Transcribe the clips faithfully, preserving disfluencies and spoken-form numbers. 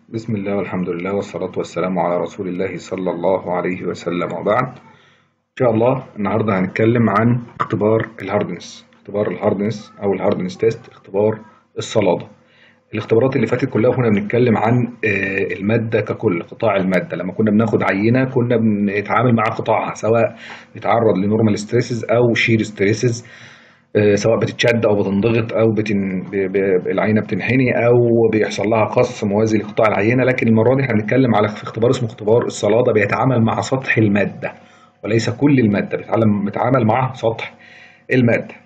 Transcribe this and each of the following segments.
بسم الله والحمد لله والصلاة والسلام على رسول الله صلى الله عليه وسلم وبعد. إن شاء الله النهاردة هنتكلم عن اختبار الهاردنس اختبار الهاردنس أو الهاردنس تيست، اختبار الصلادة. الاختبارات اللي فاتت كلها كنا بنتكلم عن آه، المادة ككل، قطاع المادة. لما كنا بناخد عينة كنا بنتعامل مع قطاعها، سواء بيتعرض لنورمال ستريسز أو شير ستريسز، آه، سواء بتتشد او بتنضغط او بتن... ب... ب... العينه بتنحني او بيحصل لها قص موازي لقطاع العينه. لكن المره دي احنا بنتكلم على في اختبار اسمه اختبار الصلاده، بيتعامل مع سطح الماده وليس كل الماده، بيتعلم بيتعامل مع سطح الماده.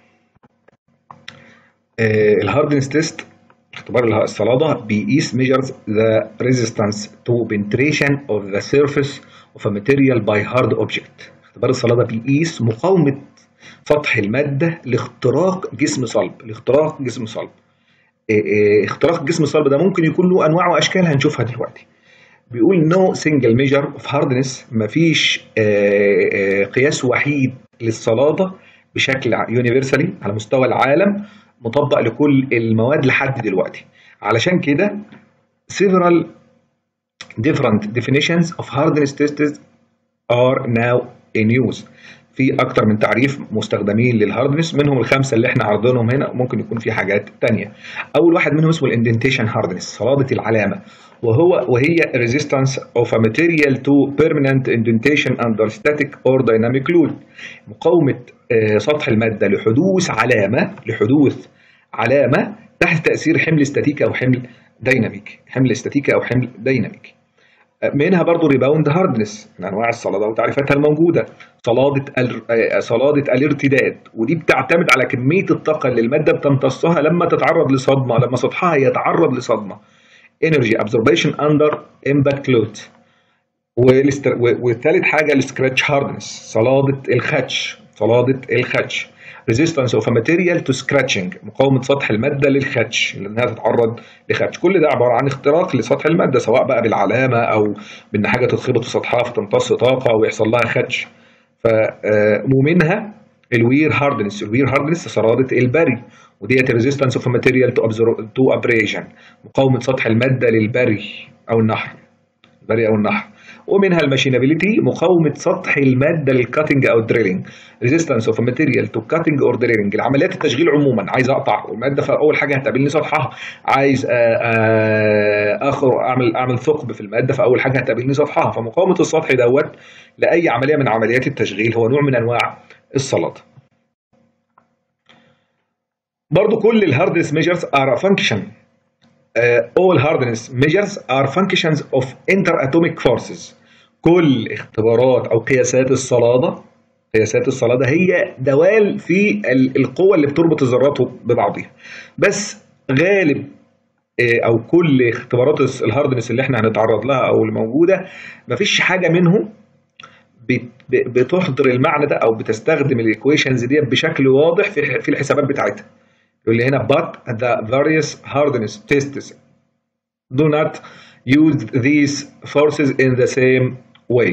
آه، الهاردنس تيست، اختبار اله- الصلاده، بيقيس measures the resistance to penetration of the surface of a material by hard object. اختبار الصلاده بيقيس مقاومه سطح المادة لاختراق جسم صلب لاختراق جسم صلب. إيه إيه اختراق جسم الصلب ده ممكن يكون له انواع واشكال هنشوفها دلوقتي. بيقول no single measure of hardness، مفيش آه، آه، قياس وحيد للصلادة بشكل يونيفرسالي على مستوى العالم مطبق لكل المواد لحد دلوقتي. علشان كده several different definitions of hardness tests are now in use. في اكتر من تعريف مستخدمين للهاردنس، منهم الخمسه اللي احنا عارضينهم هنا، ممكن يكون في حاجات تانية. اول واحد منهم اسمه الاندنتيشن هاردنس، صلادة العلامة، وهو وهي resistance of a material to permanent indentation under static or dynamic load. مقاومة آه، سطح المادة لحدوث علامة لحدوث علامة تحت تأثير حمل استاتيكي أو حمل ديناميكي، حمل استاتيكي أو حمل ديناميكي. منها برضو ريباوند هاردنس، من انواع الصلاده وتعريفاتها الموجوده. صلاده ال... آه، صلاده الارتداد، ودي بتعتمد على كميه الطاقه اللي الماده بتمتصها لما تتعرض لصدمه، لما سطحها يتعرض لصدمه. انرجي ابزوربشن اندر امباكت لود. والاست... والثالث حاجه السكراتش هاردنس، صلاده الخدش صلاده الخدش. resistance of a material to scratching، مقاومة سطح المادة للخدش، لأنها تتعرض لخدش. كل ده عبارة عن اختراق لسطح المادة، سواء بقى بالعلامة أو بأن حاجة تتخبط في سطحها فتمتص طاقة ويحصل لها خدش. ف آه، ومنها الوير هاردنس الوير هاردنس صلادة البري، وديت resistance of a material to absor- to abrasion، مقاومة سطح المادة للبري أو النحر البري أو النحر. ومنها الماشينابيلتي، مقاومة سطح المادة للكاتنج أو الدريلينج، ريزيستنس اوف ماتيريال تو كاتنج اور دريلينج، العمليات التشغيل عموما. عايز أقطع المادة، فأول حاجة هتقابلني سطحها. عايز آه، آه، أخر أعمل أعمل ثقب في المادة، فأول حاجة هتقابلني سطحها. فمقاومة السطح دوت لأي عملية من عمليات التشغيل هو نوع من أنواع الصلادة. برضو كل الهاردنس ميجرز ار فانكشن Uh, all hardness measures are functions of interatomic forces. كل اختبارات او قياسات الصلادة قياسات الصلادة هي دوال في ال- القوة اللي بتربط الذرات ببعضها. بس غالب آه، او كل اختبارات الس- الهاردنس اللي احنا هنتعرض لها او الموجودة، مفيش حاجة منهم بت- ب- بتحضر المعنى ده او بتستخدم الايكويشنز دي بشكل واضح في في الحسابات بتاعتها. يقول لي هنا but the various hardness tests do not use these forces in the same way.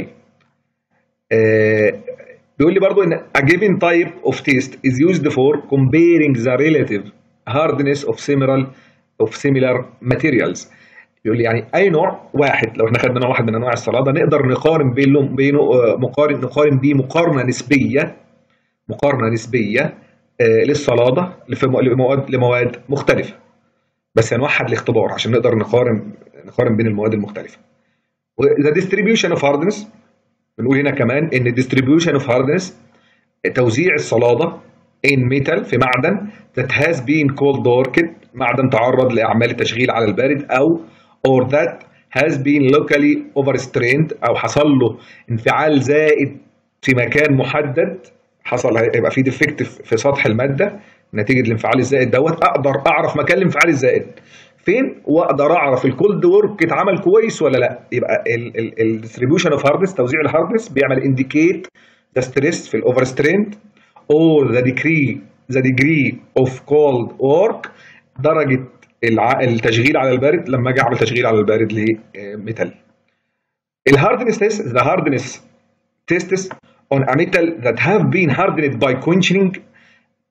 آه، بيقول لي برضو ان a given type of test is used for comparing the relative hardness of similar of similar materials. بيقول لي يعني اي نوع واحد، لو احنا خدنا نوع واحد من انواع الصلاده نقدر نقارن بينه بينه آه، مقارن نقارن بيه مقارنه نسبيه مقارنه نسبيه آه، للصلاده لف- لمواد لمواد مختلفه. بس هنوحد الاختبار عشان نقدر نقارن نقارن بين المواد المختلفه. وذا ديستريبيوشن اوف هاردنس، بنقول هنا كمان ان الديستريبيوشن اوف هاردنس توزيع الصلاده in metal في معدن that has been cold darkened، معدن تعرض لاعمال التشغيل على البارد، او or that has been locally overstrained، او حصل له انفعال زائد في مكان محدد، حصل هيبقى في ديفكت في سطح الماده نتيجه الانفعال الزائد دوت. اقدر اعرف مكان الانفعال الزائد فين، واقدر اعرف الكولد وورك اتعمل كويس ولا لا. يبقى الديستريبيوشن اوف هاردنس، توزيع الهاردنس، بيعمل انديكيت ذا ستريس في الاوفر ستريند or the degree the degree of cold work، درجة الع... التشغيل على البارد لما اجي اعمل تشغيل على البارد لميتال. الهاردنس تيست the hardness tests on a metal that have been hardened by quenching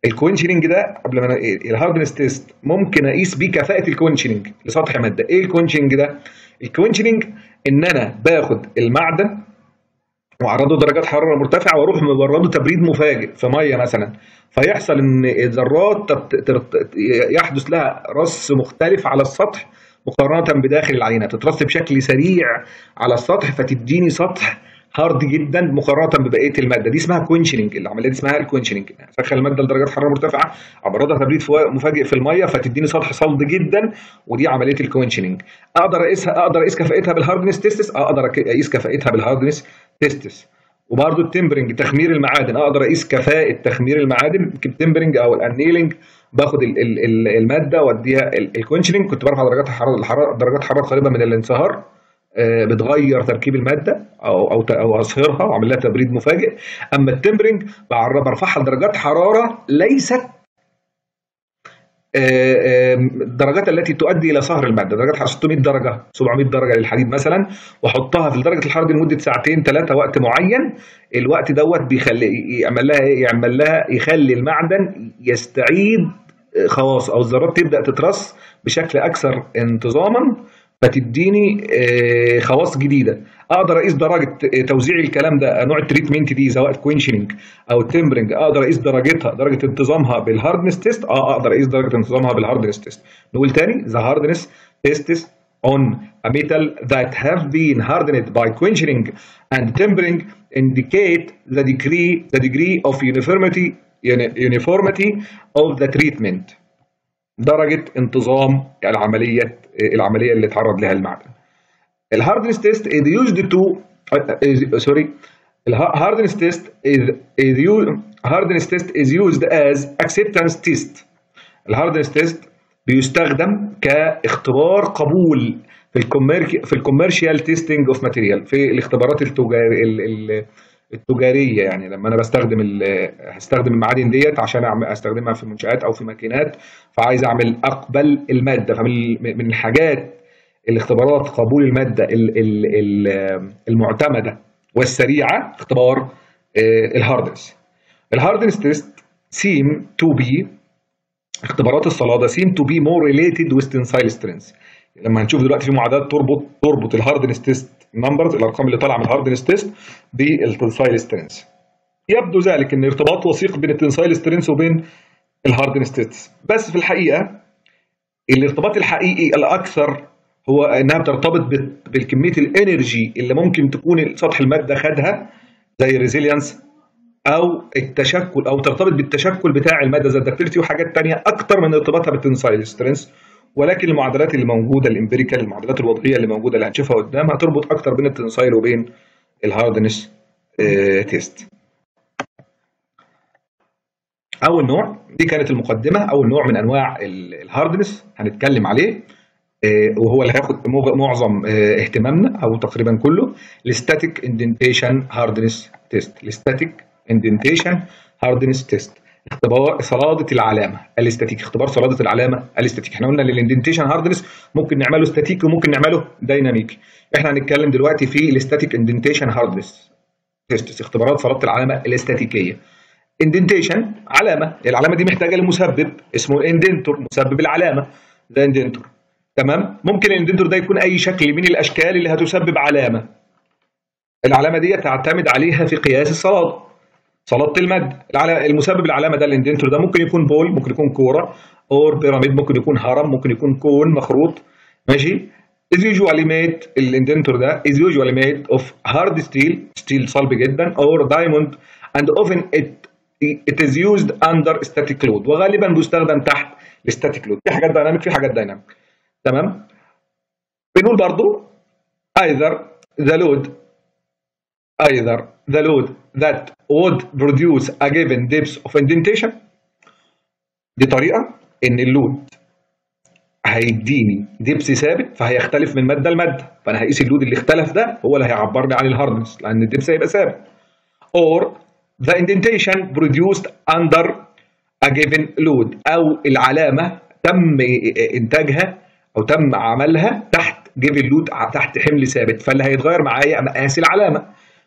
الكوينشنج ده قبل ما الهاردنس تيست ممكن اقيس بيه كفاءه الكوينشنج لسطح ماده. ايه الكوينشنج ده؟ الكوينشنج ان انا باخد المعدن واعرضه لدرجات حراره مرتفعه واروح مبرده تبريد مفاجئ في ميه مثلا، فيحصل ان الذرات يحدث لها رص مختلف على السطح مقارنه بداخل العينه، تترص بشكل سريع على السطح فتديني سطح هارد جدا مقارنه ببقيه الماده. دي اسمها كوينشنج، العمليه دي اسمها الكوينشنج. اسخن الماده لدرجات حراره مرتفعه، ابردها تبريد مفاجئ في الميه فتديني سطح صلد جدا، ودي عمليه الكوينشنج. اقدر اقيسها، اقدر اقيس كفاءتها بالهاردنس تيستس، اقدر اقيس كفاءتها بالهاردنس تيستس. وبرده التمبرنج، تخمير المعادن، اقدر اقيس كفاءه تخمير المعادن بالتمبرنج او الانيلنج. باخد ال ال ال الماده واديها الكوينشنج، كنت برفع درجات الحراره، درجات حراره قريبه من الانصهار، آه بتغير تركيب الماده او او او اصهرها واعمل لها تبريد مفاجئ. اما التمبرنج برفعها لدرجات حراره ليست الدرجات التي تؤدي الى صهر الماده، درجات ستمائة درجه سبعمائة درجه للحديد مثلا، واحطها في درجه الحراره دي لمده ساعتين ثلاثه وقت معين. الوقت دوت بيخلي يعمل لها ايه؟ يعمل لها يخلي المعدن يستعيد خواص او الذرات تبدا تترص بشكل اكثر انتظاما، فتديني خواص جديده. اقدر اقيس درجه توزيع الكلام ده، نوع التريتمنت دي سواء كوينشنج او تمبرنج، اقدر اقيس درجتها، درجه انتظامها بالهاردنس تيست. اه اقدر اقيس درجه انتظامها بالهاردنس تيست. نقول تاني: the hardness tests on a metal that have been hardened by quenching and tempering indicate the degree the degree of uniformity uniformity of the treatment. درجه انتظام العمليه العمليه اللي اتعرض لها المعدن. الهاردنس تيست is used to سوري الهاردنس تيست is is used hardness test is used as acceptance test. الهاردنس تيست بيستخدم كاختبار قبول في الكوميرشال في الكوميرشال تيستنج اوف ماتيريال، في الاختبارات التجاريه التجاريه. يعني لما انا بستخدم هستخدم المعادن ديت عشان استخدمها في منشآت او في ماكينات، فعايز اعمل اقبل الماده. فمن الحاجات الاختبارات قبول الماده المعتمده والسريعه اختبار الهاردنس. الهاردنس تيست seem to be اختبارات الصلاده seem to be more related with tensile strength. لما هنشوف دلوقتي في معادلات تربط تربط الهاردنس تيست نمبرز، الارقام اللي طالعه من الهاردنس تيست، بالتنسايل سترينث. يبدو ذلك ان ارتباط وثيق بين التنسايل سترينث وبين الهاردنس تيست، بس في الحقيقه الارتباط الحقيقي الاكثر هو انها بترتبط بالكميه الانرجي اللي ممكن تكون سطح الماده خدها، زي الريزيلينس او التشكل، او ترتبط بالتشكل بتاع الماده زي الدكتيلتي وحاجات ثانيه اكتر من ارتباطها بالتنسايل سترينث. ولكن المعادلات اللي موجوده الامبيريكال، المعادلات الوضعيه اللي موجوده اللي هنشوفها قدام، هتربط اكتر بين التنسايل وبين الهاردنس اه تيست. اول نوع، دي كانت المقدمه، اول نوع من انواع الهاردنس هنتكلم عليه اه وهو اللي هياخد معظم اه اهتمامنا او تقريبا كله، الستاتيك اندنتيشن هاردنس تيست. الستاتيك اندنتيشن هاردنس تيست، اختبار صلاده العلامه الاستاتيك، اختبار صلاده العلامه الاستاتيك. احنا قلنا للاندنتيشن هاردنس ممكن نعمله استاتيكي وممكن نعمله دايناميكي. احنا هنتكلم دلوقتي في الاستاتيك اندنتيشن هاردنس تيست، اختبارات صلاده العلامه الاستاتيكيه. اندنتيشن علامه، العلامه دي محتاجه لمسبب اسمه الاندنتور، مسبب العلامه ده اندنتور. تمام؟ ممكن الاندنتور ده يكون اي شكل من الاشكال اللي هتسبب علامه. العلامه دي تعتمد عليها في قياس الصلاده، صلاده الماده. المسبب العلامه ده الاندنتور ده ممكن يكون بول، ممكن يكون كوره، اور بيراميد، ممكن يكون هرم، ممكن يكون كون مخروط. ماشي؟ is usually made الاندنتور ده is usually made of hard steel، ستيل صلب جدا، or diamond and often it it is used under static load، وغالبا بيستخدم تحت الستاتيك لود. في حاجات دايناميك، في حاجات دايناميك. تمام؟ بنقول برضو either the load either the load that would produce a given depth of indentation. دي طريقة إن اللود هيديني دبس ثابت فهيختلف من مادة لمادة، فأنا هقيس اللود اللي اختلف ده هو اللي هيعبرني عن الهاردنس لأن الدبس هيبقى ثابت. or the indentation produced under a given load، أو العلامة تم إنتاجها أو تم عملها تحت given load، تحت حمل ثابت، فاللي هيتغير معايا مقاس العلامة.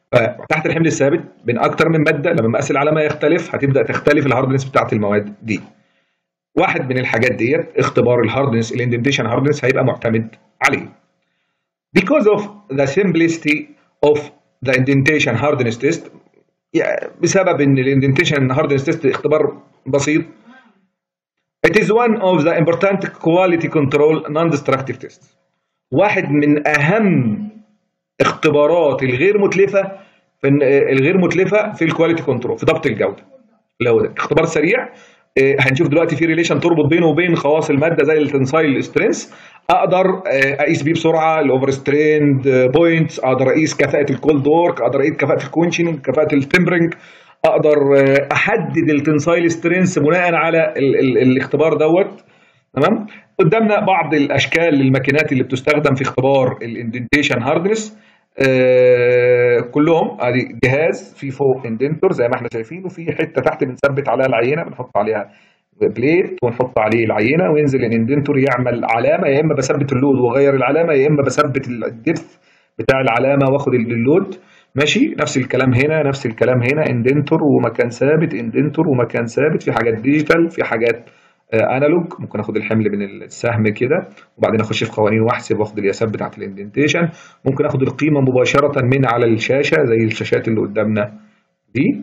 فتحت الحمل الثابت بين اكتر من ماده، لما مقاس العلامه يختلف هتبدا تختلف الهاردنس بتاعت المواد دي. واحد من الحاجات ديت اختبار الهاردنس، الاندنتيشن هاردنس هيبقى معتمد عليه. Because of the simplicity of the indentation hardness test، يعني بسبب ان الاندنتيشن هاردنس تيست اختبار بسيط. It is one of the important quality control non-destructive tests. واحد من اهم اختبارات الغير متلفه في الغير متلفه في الكواليتي كنترول، في ضبط الجوده. لو ده اختبار سريع، هنشوف دلوقتي في ريليشن تربط بينه وبين خواص الماده زي التنسايل سترينث، اقدر اقيس بيه بسرعه الاوفر ستريند بوينتس، اقدر اقيس كفاءه الكولد وورك، اقدر اقيس كفاءه الكونشنج، كفاءه التمبرنج، اقدر احدد التنسايل سترينث بناء على ال ال الاختبار دوت. تمام. قدامنا بعض الاشكال للماكينات اللي بتستخدم في اختبار الاندنتيشن هاردنس. آه كلهم ادي جهاز في فوق اندنتور زي ما احنا شايفين، وفي حته تحت بنثبت عليها العينه، بنحط عليها بليت ونحط عليه العينه وينزل الاندنتور يعمل علامه، يا اما بثبت اللود واغير العلامه، يا اما بثبت الدبث بتاع العلامه واخد اللود. ماشي. نفس الكلام هنا، نفس الكلام هنا، اندنتور ومكان ثابت، اندنتور ومكان ثابت. في حاجات ديجيتال، في حاجات انالوج. ممكن اخد الحمل من السهم كده وبعدين اخش في قوانين واحسب واخد القياسات بتاعت الاندنتيشن. ممكن اخد القيمه مباشره من على الشاشه زي الشاشات اللي قدامنا دي.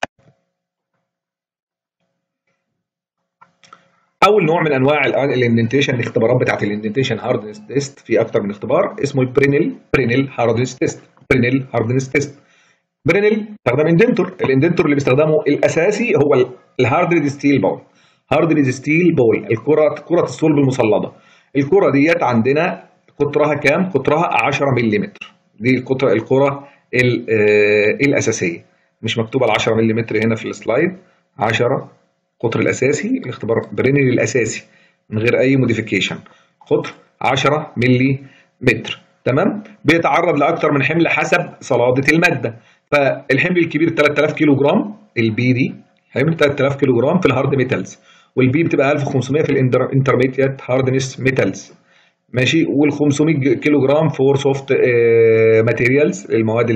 اول نوع من انواع الاندنتيشن، الاختبارات بتاعت الاندنتيشن هاردنس تيست، في اكتر من اختبار، اسمه البرينل برينل هاردنس تيست. برينل هاردنس تيست. برينل استخدام اندنتور. الاندنتور اللي بيستخدمه الاساسي هو الهاردرد ستيل بول. هاردرد ستيل بول، الكره كره الصلب المسلطه. الكره ديت عندنا قطرها كام؟ قطرها عشرة ملم. دي القطره الكره الاساسيه، مش مكتوبه ال عشرة ملم هنا في السلايد. عشرة قطر الاساسي، الاختبار برينل الاساسي من غير اي موديفيكيشن، قطر عشرة ملم. تمام. بيتعرض لاكثر من حمل حسب صلاده الماده. فالحمل الكبير ثلاثة آلاف كيلو جرام، البي دي حمل ثلاثة آلاف كيلو جرام في الهارد ميتالز، والبي بتبقى ألف وخمسمية في الانترميديت هاردنس ميتالز. ماشي. وال خمسمية كيلو جرام فور سوفت ماتيريالز، المواد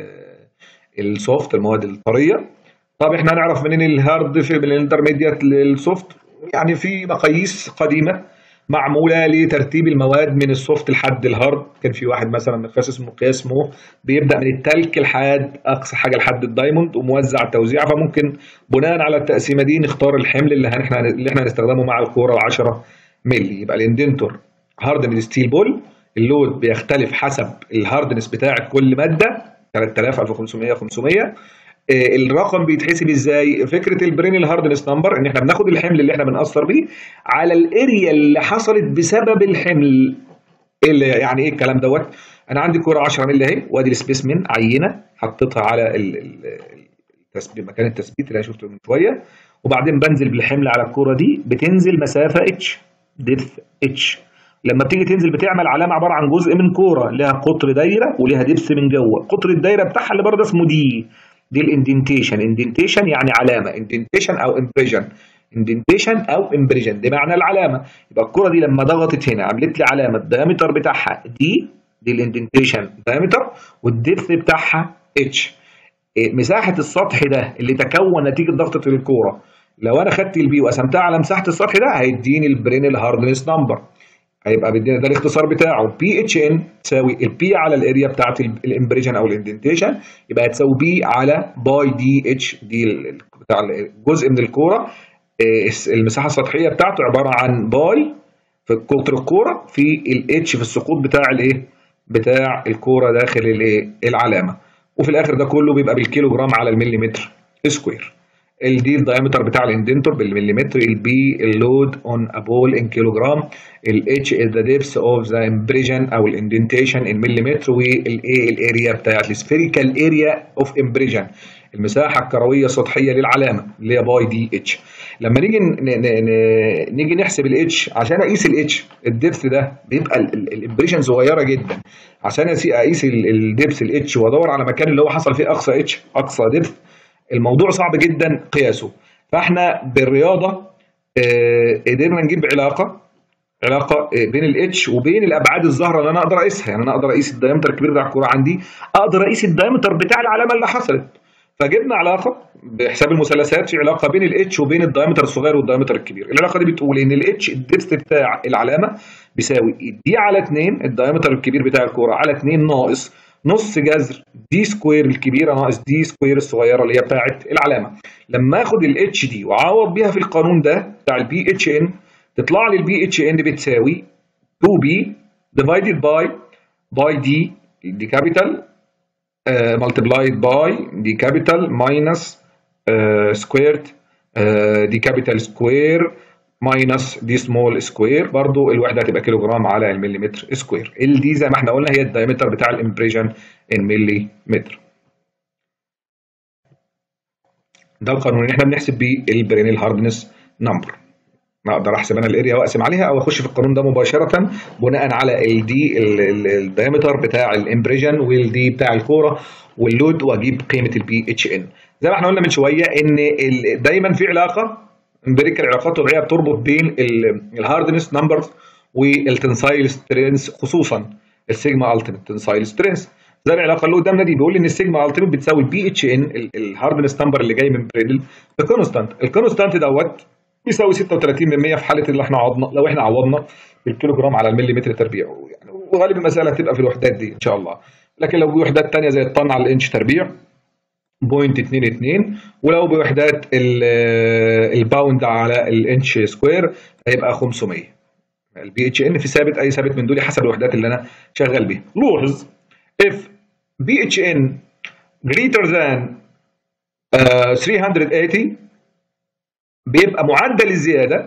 السوفت، المواد الطريه. طب احنا هنعرف منين الهارد في الانترميديت للسوفت؟ يعني في مقاييس قديمه معموله لترتيب المواد من السوفت لحد الهارد. كان في واحد مثلا مقياس اسمه قياس مو، بيبدا من التلك لحد اقصى حاجه لحد الدايموند وموزع توزيع. فممكن بناء على التقسيمه دي نختار الحمل اللي احنا اللي احنا هنستخدمه مع الكوره عشرة مللي. يبقى الاندنتور هاردن ستيل بول، اللود بيختلف حسب الهاردنس بتاع كل ماده، ثلاثة آلاف ألف وخمسمية خمسمية. الرقم بيتحسب ازاي؟ فكره البرينل هاردنس نمبر ان احنا بناخد الحمل اللي احنا بنأثر بيه على الاريا اللي حصلت بسبب الحمل. اللي يعني ايه الكلام دوت؟ انا عندي كوره عشرة مللي اهي، وادي السبيسمن عينه حطيتها على التثبيت، مكان التثبيت اللي انا شفته من شويه، وبعدين بنزل بالحمل على الكوره دي، بتنزل مسافه اتش، ديبث اتش. لما بتيجي تنزل بتعمل علامه عباره عن جزء من كوره لها قطر دايره ولها دبث من جوه. قطر الدايره بتاعها اللي برضه اسمه دي دي الاندنتيشن. اندنتيشن يعني علامه، اندنتيشن او امبريجن، اندنتيشن او امبريجن دي معنى العلامه. يبقى الكره دي لما ضغطت هنا عملت لي علامه، الدايمتر بتاعها دي دي الاندنتيشن دايمتر، والدبث بتاعها اتش. مساحه السطح ده اللي تكون نتيجه ضغطه الكوره، لو انا خدت البي وقسمتها على مساحه السطح ده هيديني البرينل هاردنس نمبر. هيبقى بيدينا ده الاختصار بتاعه، بي اتش ان تساوي البي على الاريا بتاعت الامبريجن او الاندنتيشن، يبقى تساوي بي على باي دي اتش، دي بتاع الجزء من الكوره. المساحه السطحيه بتاعته عباره عن باي في قطر الكوره في الاتش في السقوط بتاع الايه؟ بتاع الكوره داخل الايه؟ العلامه. وفي الاخر ده كله بيبقى بالكيلو جرام على المليمتر سكوير. الدي الدايمتر بتاع الاندنتور بالمليمتر، البي اللود اون ا بول ان كيلو جرام، الاتش از ذا ديبث اوف ذا امبريجن او الاندنتيشن ان مليمتر، والاي الاريا بتاعت السفيريكال اريا اوف امبريجن، المساحه الكرويه السطحيه للعلامه اللي هي باي دي اتش. لما نيجي نيجي نحسب الاتش، عشان اقيس الاتش الدبث ده بيبقى الامبريجن صغيره جدا، عشان اقيس الدبث الاتش وادور على مكان اللي هو حصل فيه اقصى اتش اقصى دبث، الموضوع صعب جدا قياسه. فاحنا بالرياضه اه قدرنا نجيب علاقه علاقه بين الاتش وبين الابعاد الظاهره اللي انا اقدر اقيسها. يعني انا اقدر اقيس الدايمتر الكبير بتاع الكوره عندي، اقدر اقيس الدايمتر بتاع العلامه اللي حصلت. فجبنا علاقه بحساب المثلثات، في علاقه بين الاتش وبين الدايمتر الصغير والدايمتر الكبير. العلاقه دي بتقول ان الاتش الدبس بتاع العلامه بيساوي دي على اتنين، الدايمتر الكبير بتاع الكوره، على اتنين ناقص نص جذر دي سكوير الكبيره ناقص دي سكوير الصغيره اللي هي بتاعه العلامه. لما اخد الاتش دي واعوض بيها في القانون ده بتاع البي اتش ان، تطلع لي البي اتش ان بتساوي تو بي divided by باي دي دي كابيتال multiplied by دي كابيتال minus سكويرد دي كابيتال سكوير minus دي سمول سكوير. برضو الوحده هتبقى كيلو جرام على المليمتر سكوير. ال دي زي ما احنا قلنا هي الدايمتر بتاع الامبريشن الملي متر. ده القانون اللي احنا بنحسب بيه البرينيل هاردنس نمبر. اقدر احسب انا الاريا واقسم عليها، او اخش في القانون ده مباشره بناء على الدي الدايمتر بتاع الامبريشن والدي بتاع الكوره واللود، واجيب قيمه البي اتش ان. زي ما احنا قلنا من شويه ان دايما في علاقه امبيريكال، علاقات طبيعيه بتربط بين الهاردنس نمبرز والتنسايل سترينث، خصوصا السيجما التيميت تنسايل سترينث. زي العلاقه اللي قدامنا دي، بيقول ان السيجما التيميت بتساوي البي اتش ان الهاردنس نمبر اللي جاي من بريدل بكونستانت. الكونستانت دوت بيساوي ستة وتلاتين من مية في حاله اللي احنا عوضنا، لو احنا عوضنا بالكيلو جرام على المليمتر تربيع يعني، وغالبا المساله هتبقى في الوحدات دي ان شاء الله. لكن لو بوحدات ثانيه زي الطن على الانش تربيع صفر فاصلة اتنين اتنين، ولو بوحدات الباوند على الانش سكوير هيبقى خمسمية. البي اتش ان في ثابت، اي ثابت من دول حسب الوحدات اللي انا شغال بيها. لوحظ if بي اتش ان greater than uh, ثلاثمية وتمانين بيبقى معدل الزياده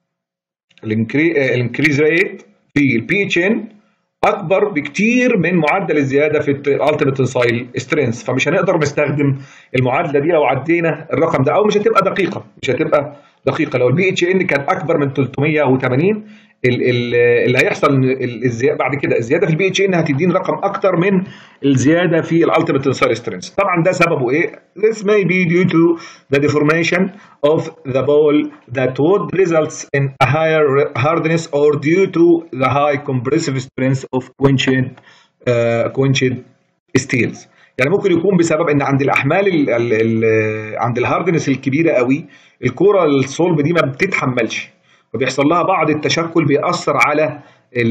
الانكريز ريت في البي اتش ان اكبر بكتير من معدل الزياده في الالتيميت تنسايل سترينث. فمش هنقدر نستخدم المعادله دي لو عدينا الرقم ده، او مش هتبقى دقيقه مش هتبقى دقيقه لو البي اتش ان كان اكبر من تلتمية وتمانين. اللي هيحصل الزياده بعد كده، الزياده في البي اتش ان هتديني رقم اكتر من الزياده في الالتيميت تنسايل سترينث. طبعا ده سببه ايه؟ This may be due to the deformation of the ball that would result in a higher hardness or due to the high compressive strength of quenched uh, quenched steels. يعني ممكن يكون بسبب ان عند الاحمال ال ال ال عند الهاردنس الكبيره قوي الكوره الصلب دي ما بتتحملش، فبيحصل لها بعض التشكل بيأثر على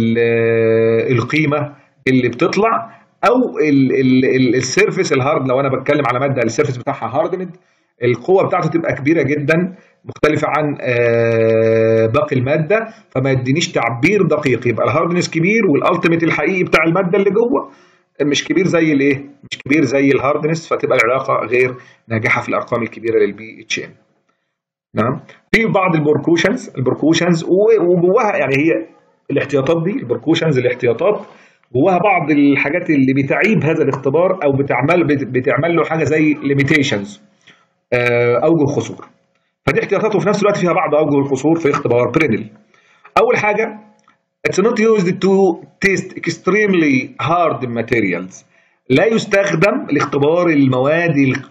القيمه اللي بتطلع، او السيرفيس الهارد. لو انا بتكلم على ماده السيرفيس بتاعها هاردند، القوه بتاعته تبقى كبيره جدا مختلفه عن باقي الماده، فما يدينيش تعبير دقيق. يبقى الهاردنس كبير والالتيميت الحقيقي بتاع الماده اللي جوه مش كبير زي الايه؟ مش كبير زي الهاردنس، فتبقى العلاقه غير ناجحه في الارقام الكبيره للبي اتش ام. نعم. في بعض البركوشنز البركوشنز وجواها، يعني هي الاحتياطات دي البركوشنز الاحتياطات جواها بعض الحاجات اللي بتعيب هذا الاختبار، او بتعمل بتعمل له حاجه زي ليميتيشنز، اوجه القصور. فدي احتياطات وفي نفس الوقت فيها بعض اوجه القصور في اختبار برينل. اول حاجه it's not used to test extremely hard materials. لا يستخدم لاختبار المواد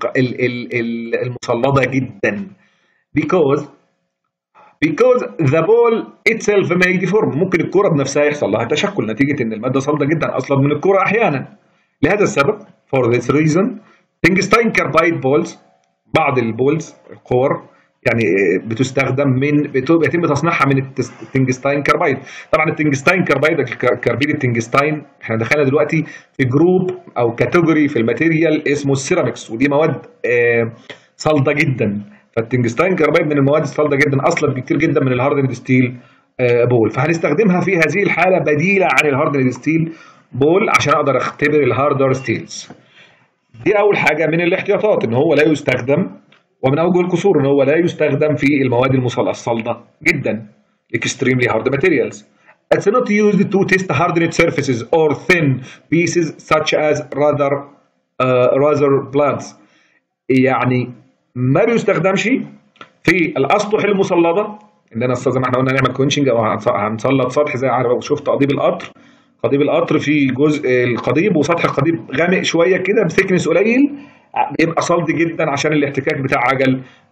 المصلبه جدا because because the ball itself may deform. ممكن الكرة بنفسها يحصل لها تشكل نتيجة ان المادة صلبة جدا اصلا من الكرة احيانا. لهذا السبب for this reason tungsten carbide balls، بعض البولز الكور يعني بتستخدم من بيتم تصنيعها من التنجستاين كاربايد. طبعا التنجستاين كاربايد كربيد التنجستاين احنا دخلنا دلوقتي في جروب او كاتيجوري في الماتيريال اسمه السيراميكس، ودي مواد صلده جدا. فالتنجستاين كاربايد من المواد الصلده جدا اصلا بكتير جدا من الهاردند ستيل بول، فهنستخدمها في هذه الحاله بديله عن الهاردند ستيل بول عشان اقدر اختبر الهاردر ستيلز. دي اول حاجه من الاحتياطات، ان هو لا يستخدم، ومن اوجه القصور ان هو لا يستخدم في المواد الصلده جدا extremely hard materials. It's not used to test hardened surfaces or thin pieces such as rather uh, rather blades. يعني ما بيستخدمش في الاسطح المصلده، ان انا زي ما احنا قلنا نعمل كونشنج او هنسلط سطح زي عارف شفت قضيب القطر. قضيب القطر في جزء القضيب وسطح القضيب غامق شويه كده بثيكنس قليل، بيبقى صلد جدا عشان الاحتكاك بتاع عجل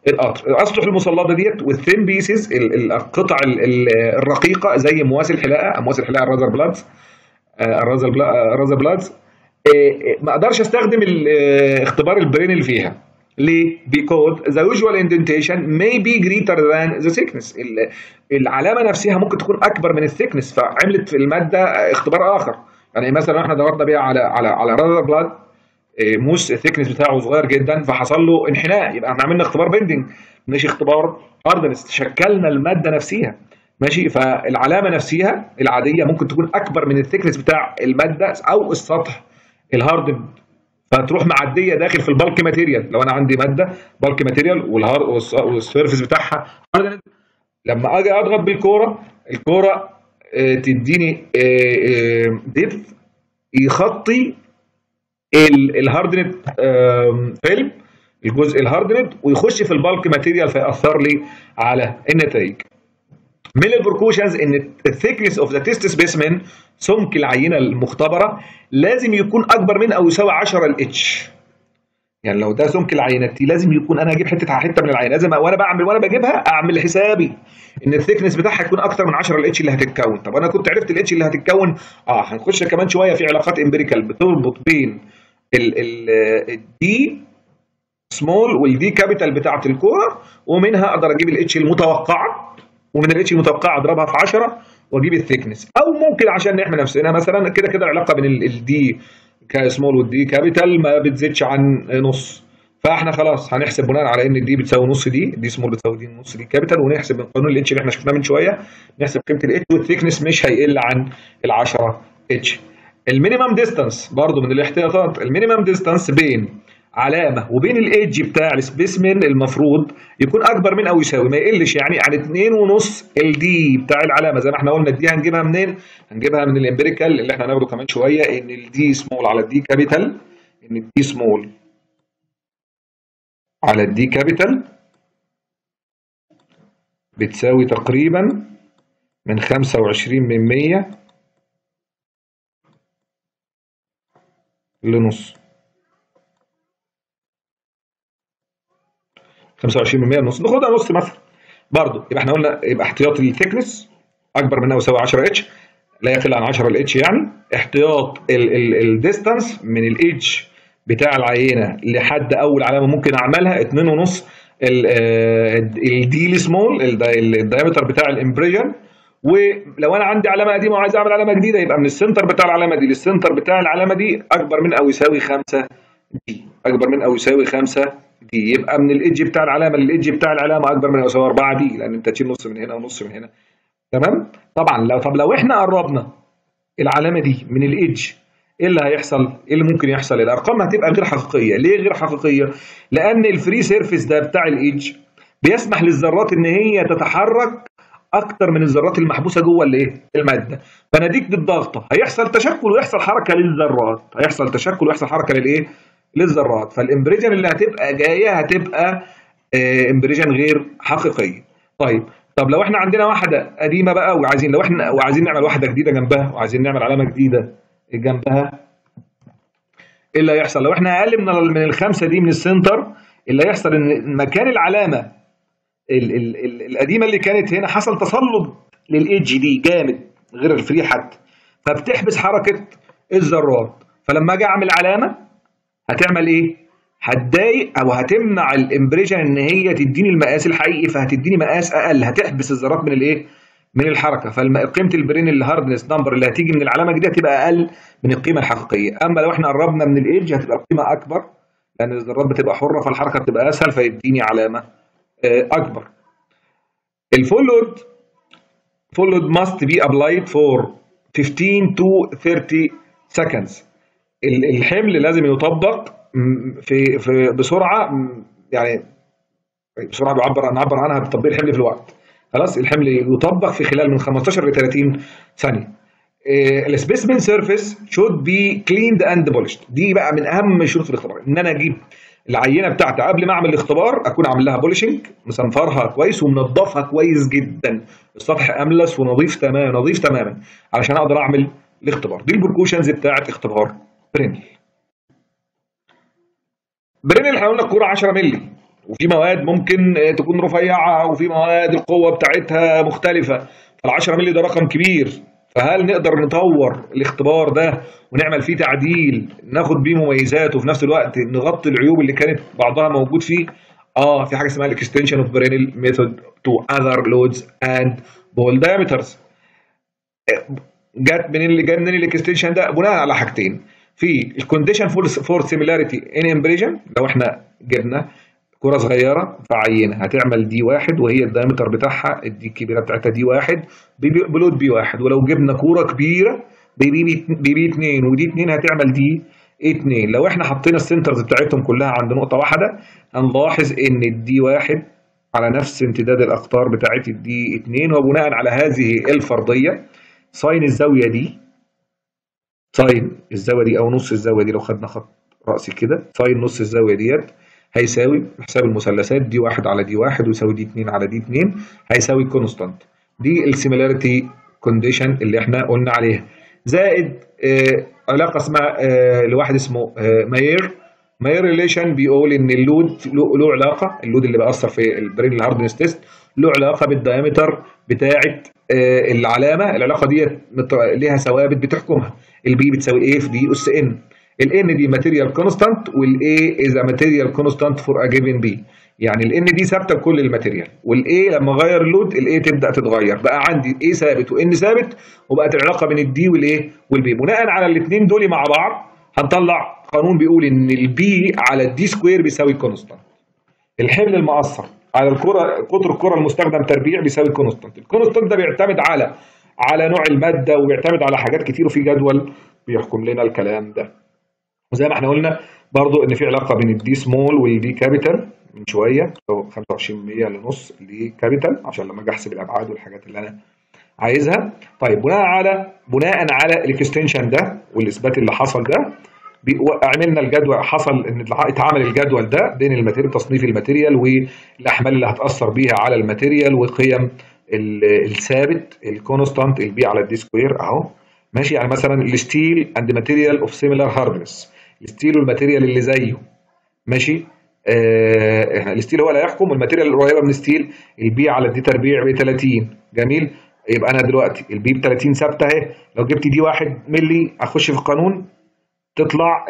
القطر، الاسطح المسلطه ديت والثين بيسز، القطع الرقيقه زي مواسي الحلاقه، مواسي الحلاقه الرازر بلادز، الرازر الرازر بلادز. ما اقدرش استخدم اختبار البرين اللي فيها. ليه؟ because the usual indentation may be greater than the thickness. العلامه نفسها ممكن تكون اكبر من الثيكنس، فعملت في الماده اختبار اخر. يعني مثلا احنا دورنا بيها على على على رازر بلاد، موس الثيكنس بتاعه صغير جدا فحصل له انحناء، يبقى احنا عملنا اختبار بندنج مش اختبار هاردنس، شكلنا الماده نفسها. ماشي، فالعلامه نفسها العاديه ممكن تكون اكبر من الثيكنس بتاع الماده او السطح الهاردن، فتروح معديه داخل في البالك ماتيريال. لو انا عندي ماده بالك ماتيريال والسيرفيس بتاعها هاردن، لما اجي اضغط بالكوره، الكوره تديني ديبث يخطي الهاردنت فيلم، الجزء الهاردنت، ويخش في البالك ماتيريال فيأثر لي على النتائج. من البركوشنز ان الثيكنس اوف ذا تيست سبيسمن، سمك العينه المختبره لازم يكون اكبر من او يساوي عشرة الاتش. يعني لو ده سمك العينه دي لازم يكون، انا اجيب حته حته من العينه لازم وانا بعمل وانا بجيبها اعمل حسابي ان الثيكنس بتاعها يكون اكتر من عشرة الاتش اللي هتتكون. طب انا كنت عرفت الاتش اللي هتتكون، اه هنخش كمان شويه في علاقات امبيريكال بتربط بين الدي سمول والدي كابيتال بتاعه الكوره، ومنها اقدر اجيب الاتش المتوقعه، ومن الاتش المتوقعه اضربها في عشرة واجيب الثيكنس. او ممكن عشان نحمي نفسنا مثلا كده كده العلاقه بين الدي كسمول والدي كابيتال ما بتزيدش عن نص، فاحنا خلاص هنحسب بناء على ان الدي بتساوي نص دي، دي سمول بتساوي دي نص دي كابيتال، ونحسب من قانون الاتش اللي احنا شفناه من شويه، نحسب قيمه الاتش والثيكنس مش هيقل عن ال عشرة اتش. المينيمم ديستانس برضو من الاحتياطات، المينيمم ديستانس بين علامه وبين الايدج بتاع السبيسمن المفروض يكون اكبر من او يساوي، ما يقلش يعني عن اتنين ونص الدي بتاع العلامه. زي ما احنا قلنا الدي هنجيبها منين؟ هنجيبها من الامبيريكال اللي احنا هناخده كمان شويه، ان الدي سمول على الدي كابيتال، ان الدي سمول على الدي كابيتال بتساوي تقريبا من خمسة وعشرين من مية لنص، خمسة وعشرين من مية لنص، ناخدها نص مثلا برضه. يبقى احنا قلنا يبقى احتياط الثيكنس اكبر من او يساوي عشرة اتش، لا يقل عن عشرة الاتش. يعني احتياط الديستانس من الايدج بتاع العينه لحد اول علامه ممكن اعملها اتنين ونص الدي سمول الدايمتر بتاع الامبريجن. ولو انا عندي علامه قديمه وعايز اعمل علامه جديده، يبقى من السنتر بتاع العلامه دي للسنتر بتاع العلامه دي اكبر من او يساوي خمسة دي، اكبر من او يساوي خمسة دي. يبقى من الايدج بتاع العلامه للايدج بتاع العلامه اكبر من او يساوي أربعة دي، لان انت تشيل نص من هنا ونص من هنا. تمام؟ طبعا لو طب لو احنا قربنا العلامه دي من الايدج، ايه اللي هيحصل؟ ايه اللي ممكن يحصل؟ الارقام هتبقى غير حقيقيه. ليه غير حقيقيه؟ لان الفري سيرفيس ده بتاع الايدج بيسمح للذرات ان هي تتحرك اكتر من الذرات المحبوسه جوه الايه؟ الماده. فنتيجه بالضغطه هيحصل تشكل ويحصل حركه للذرات، هيحصل تشكل ويحصل حركه للايه؟ للذرات. فالامبريجن اللي هتبقى جايه هتبقى آه امبريجن غير حقيقيه. طيب طب لو احنا عندنا واحده قديمه بقى وعايزين، لو احنا وعايزين نعمل واحده جديده جنبها وعايزين نعمل علامه جديده جنبها، ايه اللي هيحصل؟ لو احنا اقل من من الخمسه دي من السنتر، اللي هيحصل ان مكان العلامه ال ال ال القديمه اللي كانت هنا حصل تسلط للايدج دي جامد غير الفري حتى، فبتحبس حركه الذرات. فلما اجي اعمل علامه هتعمل ايه؟ هتضايق او هتمنع الامبريشن ان هي تديني المقاس الحقيقي، فهتديني مقاس اقل، هتحبس الذرات من الايه؟ من الحركه. فقيمه البرين الهاردنس نمبر اللي هتيجي من العلامه دي هتبقى اقل من القيمه الحقيقيه. اما لو احنا قربنا من الايدج هتبقى القيمه اكبر، لان الذرات بتبقى حره فالحركه بتبقى اسهل فيديني علامه اكبر. الفول لود فول لود must be applied for fifteen to thirty seconds. الحمل لازم يطبق في في بسرعه، يعني بسرعه بيعبر نعبر عنها بتطبيق الحمل في الوقت. خلاص الحمل يطبق في خلال من خمستاشر ل تلاتين ثانيه. السبيسمن سيرفيس should be cleaned and polished. دي بقى من اهم شروط الاختبار، ان انا اجيب العينه بتاعتي قبل ما اعمل الاختبار اكون عامل لها بولشنج، مصنفرها كويس ومنضفها كويس جدا، السطح املس ونظيف تماما نظيف تماما علشان اقدر اعمل الاختبار. دي البركوشنز بتاعت اختبار برينل. برينل احنا قلنا الكوره عشرة مللي، وفي مواد ممكن تكون رفيعه، وفي مواد القوه بتاعتها مختلفه، فال عشرة مللي ده رقم كبير. فهل نقدر نطور الاختبار ده ونعمل فيه تعديل ناخد بيه مميزات وفي نفس الوقت نغطي العيوب اللي كانت بعضها موجود فيه؟ اه في حاجه اسمها الاكستنشن اوف برينل ميثود تو اذر لودز اند بول دايمترز. جت منين اللي جاي منين الاكستنشن ده؟ بناء على حاجتين. في الكونديشن فور سيميلاريتي ان امبريجن، لو احنا جبنا كرة صغيرة فعينة هتعمل دي واحد وهي الدايمتر بتاعها الدي الكبيرة بتاعتها دي واحد بلود بي واحد، ولو جبنا كورة كبيرة ببي بي اتنين ودي اتنين هتعمل دي اتنين. لو احنا حطينا السنترز بتاعتهم كلها عند نقطة واحدة هنلاحظ ان الدي واحد على نفس امتداد الأقطار بتاعت الدي اتنين، وبناء على هذه الفرضية ساين الزاوية دي ساين الزاوية دي أو نص الزاوية دي، لو خدنا خط رأسي كده ساين نص الزاوية ديت هيساوي حساب المثلثات دي واحد على دي واحد ويساوي دي اتنين على دي اتنين هيساوي كونستانت. دي السيميلاريتي كونديشن اللي احنا قلنا عليها، زائد آه علاقة اسمها آه لواحد اسمه آه ماير ماير ريليشن، بيقول ان اللود له علاقة، اللود اللي بيأثر في البرين هاردنس تيست له علاقة بالدايمتر بتاعة آه العلامة. العلاقة دي ليها ثوابت بتحكمها، البي بتساوي ايه في دي اس ان، الان دي ماتيريال كونستانت والاي از ماتيريال كونستانت فور ا جيفن بي، يعني الان دي ثابته لكل الماتيريال، والاي لما اغير اللود الاي تبدا تتغير، بقى عندي اي ثابت وان ثابت، وبقت العلاقه بين الدي والايه والبي. بناء على الاثنين دول مع بعض هنطلع قانون بيقول ان البي على الدي سكوير بيساوي كونستانت. الحمل المؤثر على الكره قطر الكره المستخدم تربيع بيساوي كونستانت. الكونستانت ده بيعتمد على على نوع الماده وبيعتمد على حاجات كتير، وفي جدول بيحكم لنا الكلام ده. وزي ما احنا قلنا برضو ان في علاقه بين الدي سمول والدي كابيتال من شويه، خمسة وعشرين بالمية لنص دي كابيتال عشان لما اجي احسب الابعاد والحاجات اللي انا عايزها. طيب بناء على بناء على الاكستنشن ده والاثبات اللي حصل ده عملنا الجدول، حصل ان اتعمل الجدول ده بين الماتيريال تصنيف الماتيريال والاحمال اللي هتاثر بيها على الماتيريال وقيم الثابت الكونستانت البي على الدي سكوير اهو ماشي. يعني مثلا الستيل اند ماتيريال اوف سيميلار هاردنس، الستيل والماتيريال اللي زيه ماشي. آه احنا الستيل هو اللي هيحكم، والماتيريال القريبه من الستيل البي على الدي تربيع ب ثلاثين. جميل، يبقى انا دلوقتي البي ب ثلاثين ثابته اهي، لو جبت دي واحد مللي اخش في القانون تطلع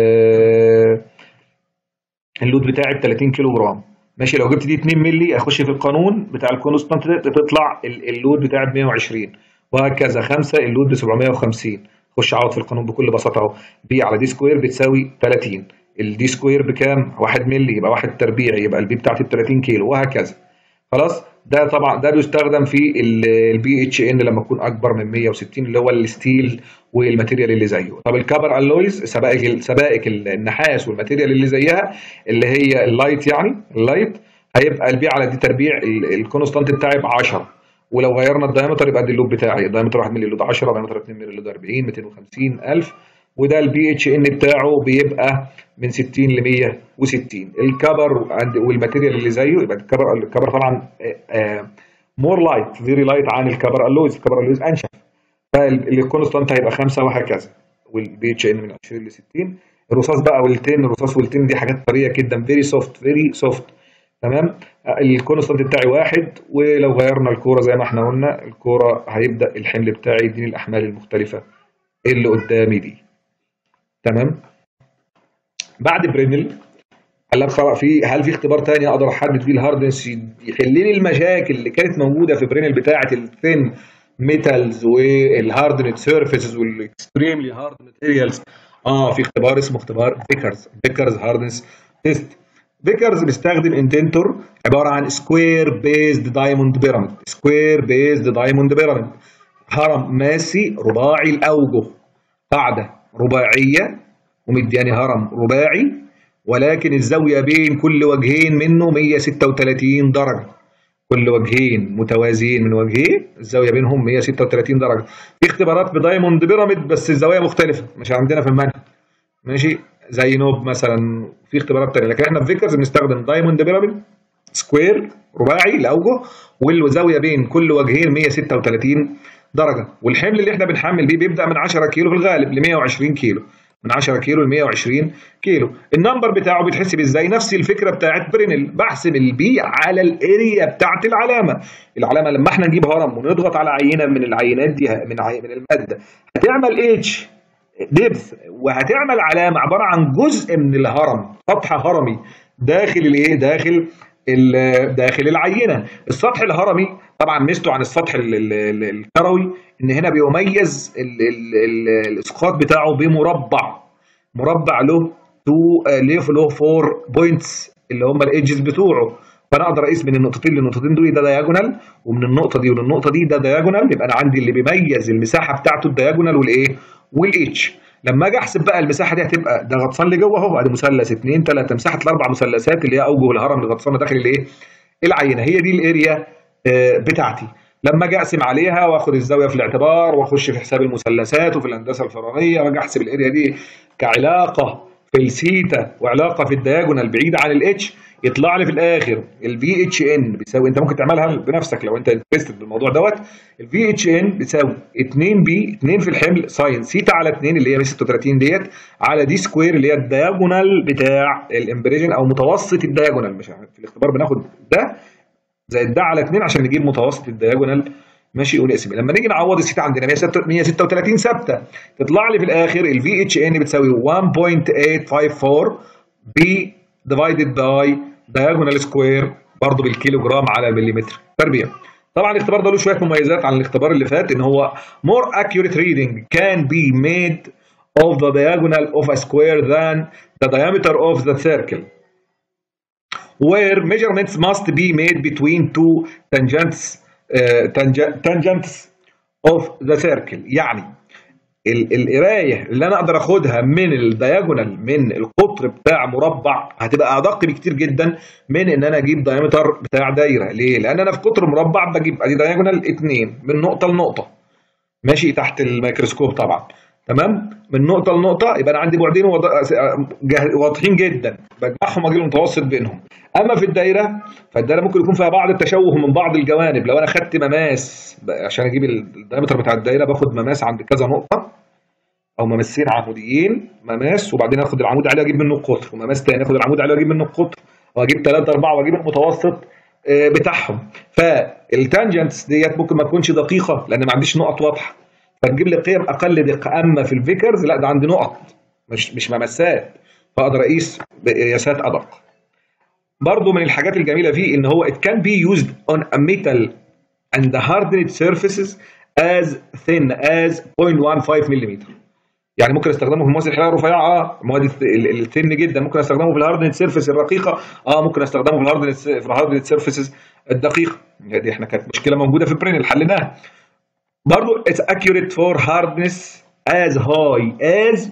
اللود بتاعي ب ثلاثين كيلو جرام ماشي. لو جبت دي اتنين مللي اخش في القانون بتاع الكونستانت تطلع اللود بتاعي ب مية وعشرين، وهكذا. خمسة اللود ب سبعمية وخمسين، خش اعوض في القانون بكل بساطه اهو، بي على دي سكوير بتساوي ثلاثين، الدي سكوير بكام؟ واحد مللي، يبقى واحد تربيعي، يبقى البي بتاعتي ب ثلاثين كيلو، وهكذا. خلاص، ده طبعا ده بيستخدم في البي اتش ان لما تكون اكبر من مية وستين اللي هو الستيل والماتيريال اللي زيه. طب الكبر الويز سبائك سبائك النحاس والماتيريال اللي زيها اللي هي اللايت، يعني اللايت هيبقى البي على دي تربيع الكونستانت بتاعي ب عشرة، ولو غيرنا الدايمتر يبقى دي اللود بتاعي، الدايمتر واحد مللي اللود عشرة، دايمتر اتنين مللي اللود أربعين، ميتين وخمسين ألف، وده البي اتش ان بتاعه بيبقى من ستين ل مية وستين. الكبر والماتيريال اللي زيه يبقى الكبر الكبر طبعا مور لايت فيري لايت عن الكبر الويز، الكبر الويز انشف، فالكونستانت هيبقى خمسة وهكذا، والبي اتش ان من عشرين ل ستين. الرصاص بقى والتين، الرصاص والتين دي حاجات طريه جدا، فيري سوفت فيري سوفت تمام. الكونستانت بتاعي واحد، ولو غيرنا الكوره زي ما احنا قلنا الكوره هيبدا الحمل بتاعي يديني الاحمال المختلفه اللي قدامي دي تمام. بعد برينل قال لك خلاص، في هل في اختبار تاني اقدر احدد بيه الهاردنس يحل لي المشاكل اللي كانت موجوده في برينل بتاعه الثين ميتالز والهاردنت سيرفيسز والاكستريملي هارد ماتيريالز؟ اه في اختبار اسمه اختبار فيكرز فيكرز هاردنس تيست. فيكرز بيستخدم اندنتور عباره عن سكوير بيزد دايموند بيراميد، سكوير بيزد دايموند بيراميد، هرم ماسي رباعي الاوجه، قاعده رباعيه ومدياني هرم رباعي، ولكن الزاويه بين كل وجهين منه مية وستة وتلاتين درجه، كل وجهين متوازيين من وجهين الزاويه بينهم مية وستة وتلاتين درجه. في اختبارات بدايموند بيراميد بس الزوايا مختلفه مش عندنا في المنهج ماشي، زي نوب مثلا، في اختبارات ثانيه، لكن احنا في فيكرز بنستخدم دايموند بيراميد سكوير رباعي الاوجه، والزاويه بين كل وجهين مية وستة وتلاتين درجه، والحمل اللي احنا بنحمل بيه بيبدا من عشرة كيلو في الغالب ل مية وعشرين كيلو، من عشرة كيلو ل مية وعشرين كيلو. النمبر بتاعه بيتحسب ازاي؟ نفس الفكره بتاعت برينل، بحسب البي على الاريا بتاعت العلامه. العلامه لما احنا نجيب هرم ونضغط على عينه من العينات دي من عي... من الماده هتعمل اتش ديبث، وهتعمل علامه عباره عن جزء من الهرم، سطح هرمي داخل الايه؟ داخل داخل العينه. السطح الهرمي طبعا ميزته عن السطح الكروي ان هنا بيميز ال ال ال الاسقاط بتاعه بمربع، مربع له تو ليه له فور بوينتس اللي هم الايدجز بتوعه، فانا اقدر اقيس من النقطتين للنقطتين دول ده دايجونال، ومن النقطه دي وللنقطه دي ده دايجونال. يبقى انا عندي اللي بيميز المساحه بتاعته الدايجونال والايه؟ والاتش. لما اجي احسب بقى المساحه دي هتبقى ده غطسان اللي جوه اهو، ادي مثلث اثنين ثلاثه، مساحه الاربع مثلثات اللي هي اوجه الهرم اللي غطسانه داخل الايه؟ العينه، هي دي الاريا بتاعتي. لما اجي اقسم عليها واخد الزاويه في الاعتبار واخش في حساب المثلثات وفي الهندسه الفرعونيه واجي احسب الاريا دي كعلاقه في الثيتا وعلاقه في الدياجونال بعيده عن الاتش، يطلع لي في الاخر الفي اتش ان بيساوي، انت ممكن تعملها بنفسك لو انت انترستد بالموضوع دوت، الفي اتش ان بتساوي اتنين بي اتنين في الحمل ساين ثيتا على اتنين اللي هي مية ستة وتلاتين ديت على دي سكوير اللي هي الدياجونال بتاع الامبريجن او متوسط الدياجونال. مش في الاختبار بناخد ده زائد ده على اتنين عشان نجيب متوسط الدياجونال، ماشي، ونقسم. لما نيجي نعوض الثيتا عندنا مية ستة وتلاتين ثابته، تطلع لي في الاخر الفي اتش ان بتساوي واحد فاصلة تمنية خمسة أربعة بي ديفايدد باي دايجونال سكوير برضه بالكيلو جرام على المليمتر تربيع. طبعا الاختبار ده له شويه مميزات عن الاختبار اللي فات، ان هو more accurate reading can be made of the diagonal of a square than the diameter of the circle, where measurements must be made between two tangents uh, tangents of the circle. يعني القرايه اللي انا اقدر اخدها من الدياجونال من القطر بتاع مربع هتبقى ادق بكتير جدا من ان انا اجيب دايمتر بتاع دايره. ليه؟ لان انا في قطر مربع بجيب ادي دياجونال اتنين من نقطه لنقطه، ماشي، تحت الميكروسكوب طبعا، تمام، من نقطه لنقطه، يبقى انا عندي بعدين واضحين جدا بجمعهم واجيب المتوسط بينهم. اما في الدايره فالدايره ممكن يكون فيها بعض التشوه من بعض الجوانب. لو انا خدت مماس عشان اجيب الدايمتر بتاع الدايره باخد مماس عند كذا نقطه او مماسين عموديين، مماس وبعدين اخد العمود عليه اجيب منه القطر، ومماس تاني اخد العمود عليه واجيب منه القطر، واجيب ثلاثة أربعة واجيب المتوسط بتاعهم. فالتانجنتس ديت ممكن ما تكونش دقيقه لان ما عنديش نقط واضحه، فتجيب لي قيم اقل دقه. اما في الفيكرز لا، ده عندي نقط مش مش مماسات، فاقدر اقيس بقياسات ادق. برضو من الحاجات الجميله فيه ان هو it can be used on a metal and the hardened surfaces as thin as صفر فاصلة واحد خمسة ملم. يعني ممكن استخدمه في المواد الحراريه الرفيعه، اه المواد الثن جدا ممكن استخدمه في الهاردنت سيرفيس الرقيقه، اه ممكن استخدمه في الهاردنت في الهاردنت سيرفيسز الدقيقه. دي احنا كانت مشكله موجوده في برينل حليناها. برضو it's accurate for hardness as high as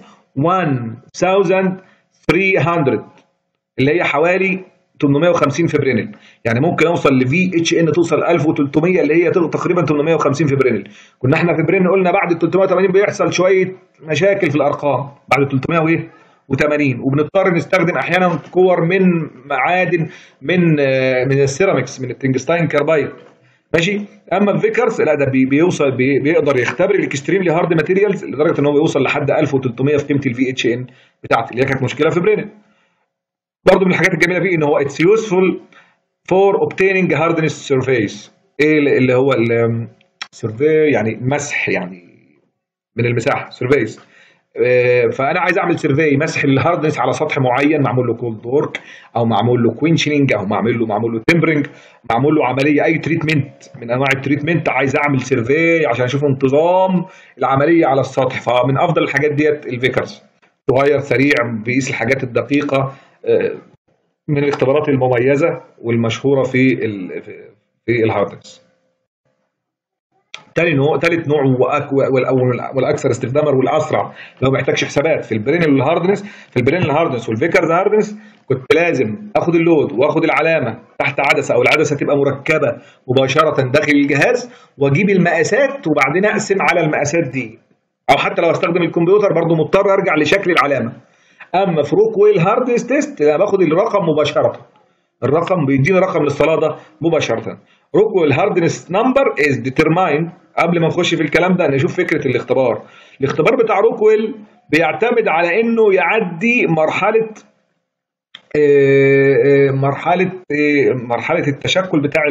ألف وثلاثمية اللي هي حوالي تمنمية وخمسين في برينل. يعني ممكن اوصل لفي اتش ان توصل ألف وتلتمية اللي هي تقريبا تمنمية وخمسين في برينل. كنا احنا في برينل قلنا بعد ال تلتمية وتمانين بيحصل شويه مشاكل في الارقام بعد ال تلتمية وتمانين، وبنضطر نستخدم احيانا كور من معادن من من السيراميكس من التنجستاين كاربايد، ماشي. اما الفيكرز لا، ده بي بيوصل بي بيقدر يختبر الاكستريملي هارد ماتيريالز لدرجه ان هو بيوصل لحد ألف وتلتمية في قيمه الفي اتش ان بتاعتي اللي هي كانت مشكله في برينل. برضه من الحاجات الجميله فيه ان هو اتس يوسفول فور اوبتيننج هاردنس سيرفيس. ايه اللي هو السيرفي؟ يعني مسح، يعني من المساحه سيرفيس. فانا عايز اعمل سيرفي مسح الهاردنس على سطح معين معمول له كولد وورك او معمول له كوينشنج او معمول له معمول له تمبرنج، معمول له عمليه اي تريتمنت من انواع التريتمنت، عايز اعمل سيرفي عشان اشوف انتظام العمليه على السطح. فمن افضل الحاجات ديت الفيكرز، صغير سريع بيقيس الحاجات الدقيقه، من الاختبارات المميزه والمشهوره في في الهاردنس. تاني نوع ثالث نوع والاكثر استخداما والاسرع لو ما محتاجش حسابات في البرينل والهاردنس. في البرينل هاردنس والفيكرز هاردنس كنت لازم اخد اللود واخد العلامه تحت عدسه او العدسه تبقى مركبه مباشره داخل الجهاز، واجيب المقاسات وبعدين اقسم على المقاسات دي، او حتى لو استخدم الكمبيوتر برضو مضطر ارجع لشكل العلامه. اما في روكويل هاردنس تيست انا باخد الرقم مباشره، الرقم بيديني رقم للصلاده مباشره. روكويل هاردنس نمبر از ديترمايند. قبل ما نخش في الكلام ده نشوف فكره الاختبار. الاختبار بتاع روكويل بيعتمد على انه يعدي مرحله مرحله مرحله التشكل بتاع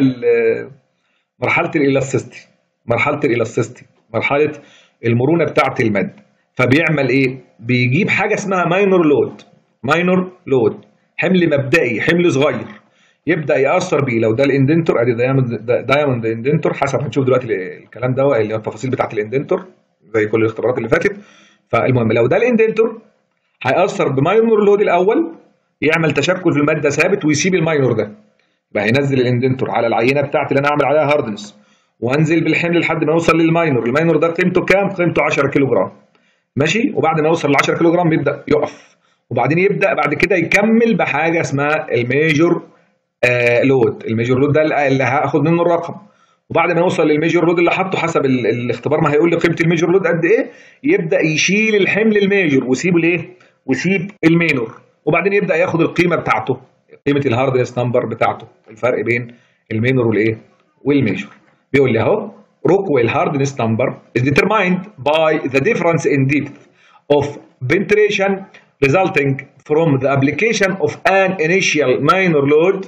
مرحله الالاستيستي مرحله الالاستيستي مرحله المرونه بتاعه الماده. فبيعمل ايه؟ بيجيب حاجه اسمها ماينور لود. ماينور لود حمل مبدئي، حمل صغير، يبدا ياثر بيه. لو ده الاندنتور، ادي دايموند دايموند اندنتور، حسب هنشوف دلوقتي الكلام ده اللي هو التفاصيل بتاعه الاندنتور زي كل الاختبارات اللي فاتت. فالمهم لو ده الاندنتور هيأثر بماينور لود الاول، يعمل تشكل في الماده ثابت ويسيب الماينور ده. يبقى هينزل الاندنتور على العينه بتاعتي اللي انا اعمل عليها هاردنس، وانزل بالحمل لحد ما يوصل للماينور. الماينور ده قيمته كام؟ قيمته عشرة كيلو جرام. ماشي. وبعد ما يوصل ل عشرة كيلو جرام بيبدا يقف، وبعدين يبدا بعد كده يكمل بحاجه اسمها الميجور آه لود. الميجور لود ده اللي هاخد منه الرقم. وبعد ما يوصل للميجور لود اللي حاطه حسب الاختبار ما هيقول لي قيمه الميجور لود قد ايه، يبدا يشيل الحمل الميجور ويسيب الايه؟ ويسيب المينور. وبعدين يبدا ياخد القيمه بتاعته، قيمه الهاردنس نمبر بتاعته، الفرق بين المينور والايه؟ والميجور. بيقول لي اهو Rockwell hardness number is determined by the difference in depth of penetration resulting from the application of an initial minor load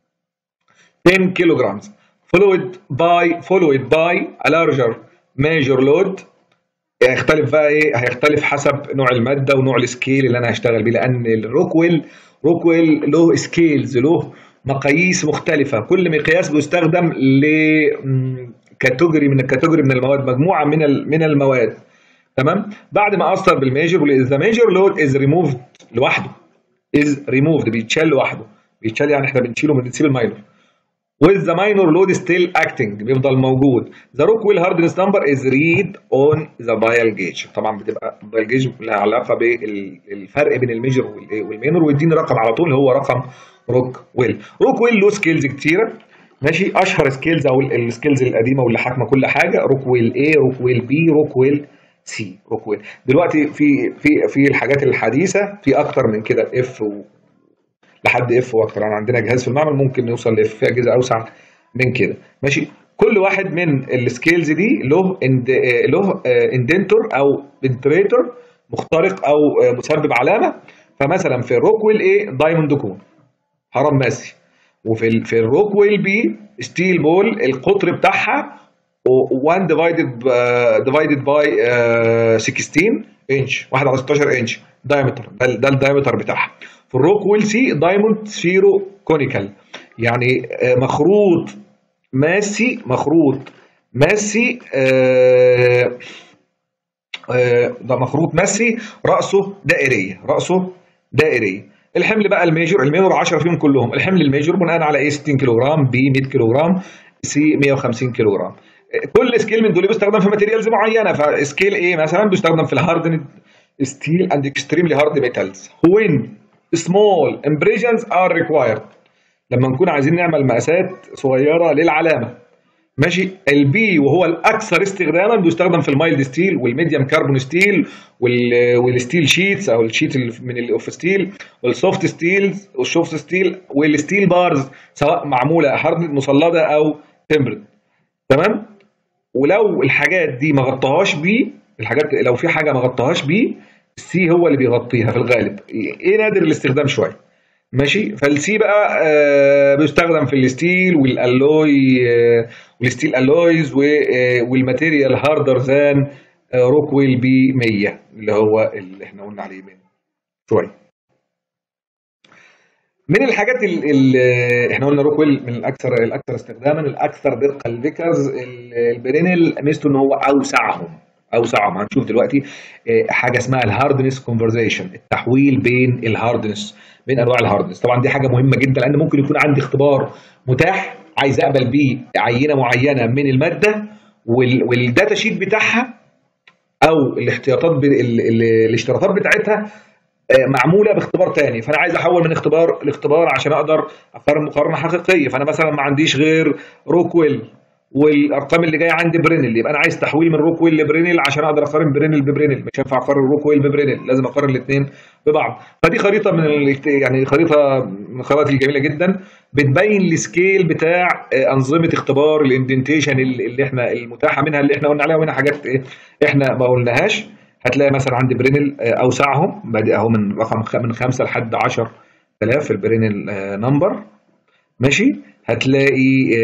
ten kilograms followed by followed by a larger major load. هيختلف بقى ايه؟ هيختلف حسب نوع الماده ونوع السكيل اللي انا هشتغل بيه، لان الروكويل روكويل له سكيلز، له مقاييس مختلفه. كل مقياس بيستخدم لكاتيجوري من الكاتيجوري من المواد، مجموعه من من المواد. تمام. بعد ما اثر بالميجر، اذا ميجر لود از ريموفد لوحده، از ريموفد بيتشال لوحده، بيتشال يعني احنا بنشيله بنسيب الماينور. with the minor load still acting بيفضل موجود. the Rockwell hardness number is read on the dial gauge. طبعا بتبقى الدايل جيج لها علاقه بالفرق بين الميجر والمينور، ويديني رقم على طول هو رقم روك ويل. روك ويل له سكيلز كتيره. ماشي. اشهر سكيلز او السكيلز القديمه واللي حاكمه كل حاجه روك ويل A، روك ويل B، روك ويل C. روك ويل دلوقتي في في في الحاجات الحديثه في اكتر من كده، اف و لحد اف واكتر. يعني عندنا جهاز في المعمل ممكن نوصل لاف، في اجهزه اوسع من كده. ماشي. كل واحد من السكيلز دي له اند له اندنتور او بنتريتور، مخترق او مسبب علامه. فمثلا في الروكويل ايه؟ دايموند كون، هرم ماسي. وفي في الروكويل بي ستيل بول، القطر بتاعها واحد ديفايدد ديفايدد باي ستاشر انش، واحد على ستاشر انش دايمتر. ده, ده الدايمتر بتاعها. في الروكويل سي دايموند سفيرو كونيكال، يعني مخروط ماسي، مخروط ماسي آه آه ده مخروط ماسي رأسه دائرية، رأسه دائرية. الحمل بقى الميجور، الميجور عشرة فيهم كلهم. الحمل الميجور بناء على ايه؟ ستين كيلو جرام، بي مية كيلو جرام، سي مية وخمسين كيلو جرام. كل سكيل من دول بيستخدم في ماتيريالز معينه. فسكيل ايه مثلا بيستخدم في الهاردن ستيل اند اكستريملي هارد ميتالز. وين small impressions are required، لما نكون عايزين نعمل مقاسات صغيره للعلامه. ماشي. البي وهو الاكثر استخداما بيستخدم في المايلد ستيل والميديم كاربون ستيل والستيل شيتس او الشيت من الاوف ستيل والسوفت ستيلز والسوفت ستيل والستيل بارز، سواء معموله هارد مسلطه او تمبرد. تمام. ولو الحاجات دي ما غطاهاش بيه، الحاجات لو في حاجه ما غطاهاش بيه، السي هو اللي بيغطيها في الغالب. ايه نادر الاستخدام شويه. ماشي. فالسي بقى آه بيستخدم في الستيل والالوي آه والستيل الويز والماتيريال هاردر ذان آه روكويل بي مية اللي هو اللي احنا قلنا عليه من شويه. من الحاجات اللي احنا قلنا روكويل من الاكثر الاكثر استخداما، الاكثر دقه الفيكرز. البرينل ميزته ان هو اوسعهم اوسعهم هنشوف دلوقتي حاجه اسمها الهاردنس كونفرزيشن، التحويل بين الهاردنس، بين انواع الهاردنس. طبعا دي حاجه مهمه جدا، لان ممكن يكون عندي اختبار متاح عايز اقبل بيه عينه معينه من الماده، والداتا شيت بتاعها او الاحتياطات الاشتراطات بتاعتها معموله باختبار تاني. فانا عايز احول من اختبار لاختبار عشان اقدر اقارن مقارنه حقيقيه. فانا مثلا ما عنديش غير روكويل والارقام اللي جايه عندي برينل، يبقى انا عايز تحويل من روكويل لبرينل عشان اقدر اقارن برينل ببرينل. مش هينفع اقارن روكويل ببرينل، لازم اقارن الاثنين ببعض. فدي خريطه من يعني خريطه من الخرائط الجميله جدا بتبين السكيل بتاع انظمه اختبار الاندنتيشن اللي احنا المتاحه، منها اللي احنا قلنا عليها ومنها حاجات احنا ما قلناهاش. هتلاقي مثلا عندي برينل اوسعهم بادئ اهو من رقم من خمسة لحد عشرة آلاف البرينل نمبر. ماشي. هتلاقي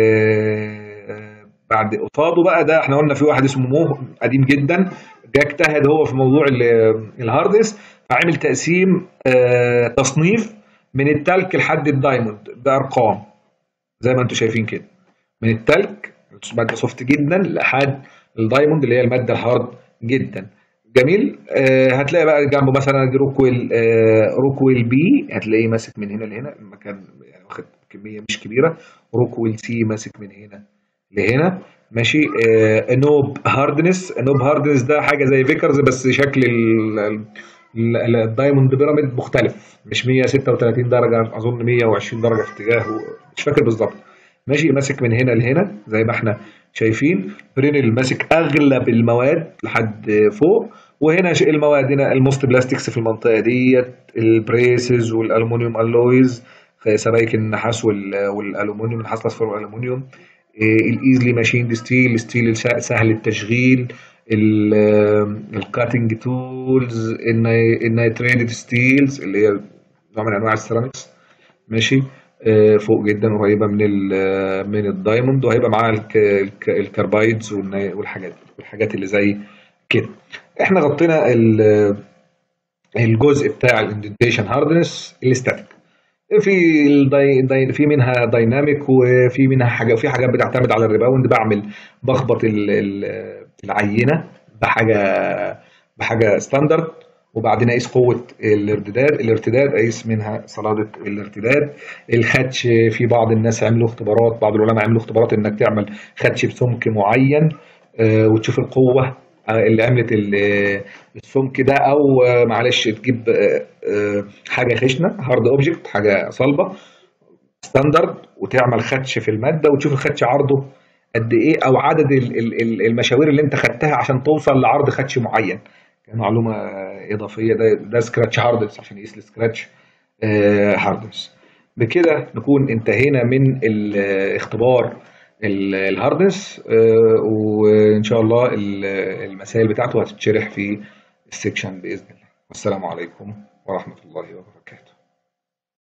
آه، بعد قصاده بقى ده احنا قلنا في واحد اسمه مو قديم جدا، جه اجتهد هو في موضوع الهاردس، فعمل تقسيم آه، تصنيف من التلك لحد الدايموند بارقام زي ما انتم شايفين كده، من التلك ماده سوفت جدا لحد الدايموند اللي هي الماده الهارد جدا. جميل. آه هتلاقي بقى جنبه مثلا دي روكويل، آه روكويل بي هتلاقيه ماسك من هنا لهنا، المكان يعني واخد كميه مش كبيره. روكويل سي ماسك من هنا لهنا. ماشي. آه نوب هاردنس، نوب هاردنس ده حاجه زي فيكرز بس شكل الدايموند بيراميد مختلف، مش مية وستة وتلاتين درجه، اظن مية وعشرين درجه في اتجاه، مش فاكر بالظبط. ماشي. ماسك من هنا لهنا زي ما احنا شايفين. برينل ماسك اغلب المواد لحد فوق، وهنا المواد هنا الموست بلاستكس في المنطقه ديت، البريسز والالومنيوم الويز، سبائك النحاس والالومنيوم، النحاس الاصفر والالومنيوم. الايزلي ماشين ستيل، ستيل سهل التشغيل. الكاتنج تولز، النيتريتد ستيلز اللي هي نوع من انواع السيراميكس. ماشي. آه فوق جدا قريبه من من الدايموند، وهيبقى معاها الكربايدز والحاجات والحاجات اللي زي كده. احنا غطينا الجزء بتاع الاندنتيشن هاردنس الاستاتيك. في الدي... دي... في منها دايناميك، وفي منها حاجه، في حاجات بتعتمد على الريباوند، بعمل بخبط ال... العينه بحاجه بحاجه ستاندرد، وبعدين اقيس قوه الارتداد، الارتداد اقيس منها صلابه الارتداد. الخدش في بعض الناس عملوا اختبارات، بعض العلماء عملوا اختبارات انك تعمل خدش بسمك معين وتشوف القوه اللي عملت السمك ده، او معلش تجيب حاجه خشنه هارد اوبجكت، حاجه صلبه ستاندرد، وتعمل خدش في الماده وتشوف الخدش عرضه قد ايه، او عدد المشاوير اللي انت خدتها عشان توصل لعرض خدش معين. معلومه اضافيه، ده ده سكراتش هاردنس عشان يقيس السكراتش هاردنس. بكده نكون انتهينا من الاختبار الهاردنس، وان شاء الله المسائل بتاعته هتتشرح في السكشن باذن الله. والسلام عليكم ورحمه الله وبركاته.